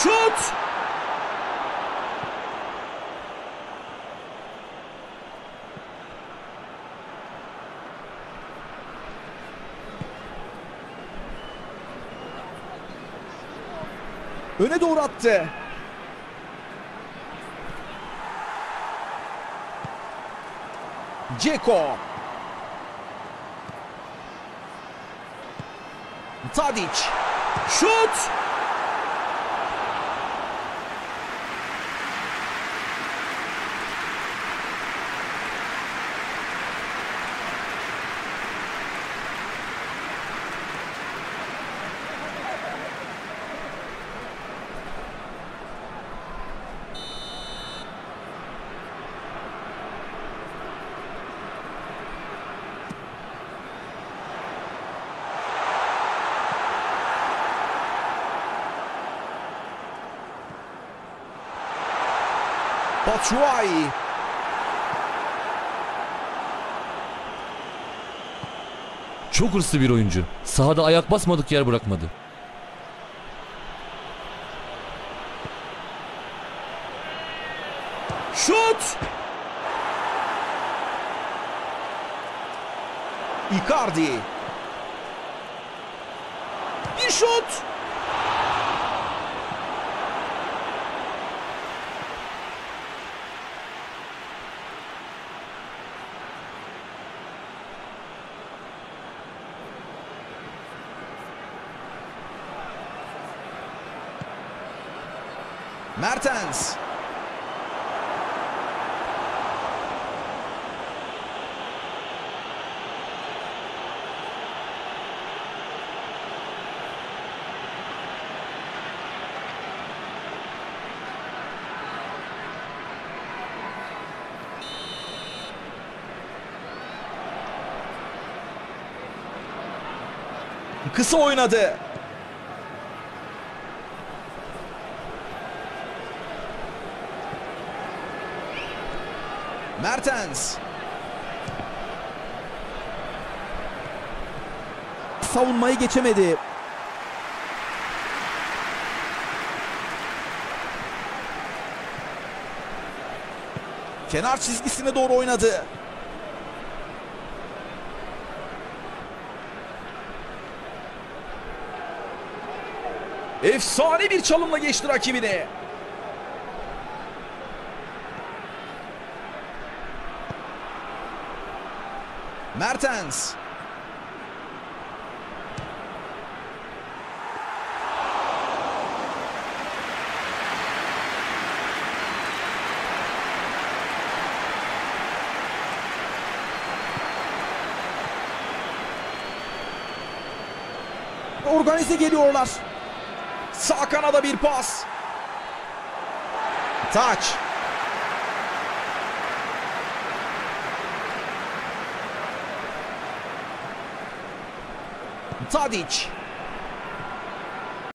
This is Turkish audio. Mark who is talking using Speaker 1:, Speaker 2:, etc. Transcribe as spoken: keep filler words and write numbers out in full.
Speaker 1: Şut! Öne doğru attı. Dzeko. Tadic. Şut! Batshuayi.
Speaker 2: Çok hırslı bir oyuncu. Sahada ayak basmadık yer bırakmadı.
Speaker 1: Şut! Icardi. Bir şut! Mertens. Kısa oynadı. Mertens.
Speaker 3: Savunmayı geçemedi.
Speaker 1: Kenar çizgisine doğru oynadı. Efsane bir çalımla geçti rakibini. Mertens.
Speaker 3: Organize geliyorlar.
Speaker 1: Sağ kanada bir pas. Taç. Tadic.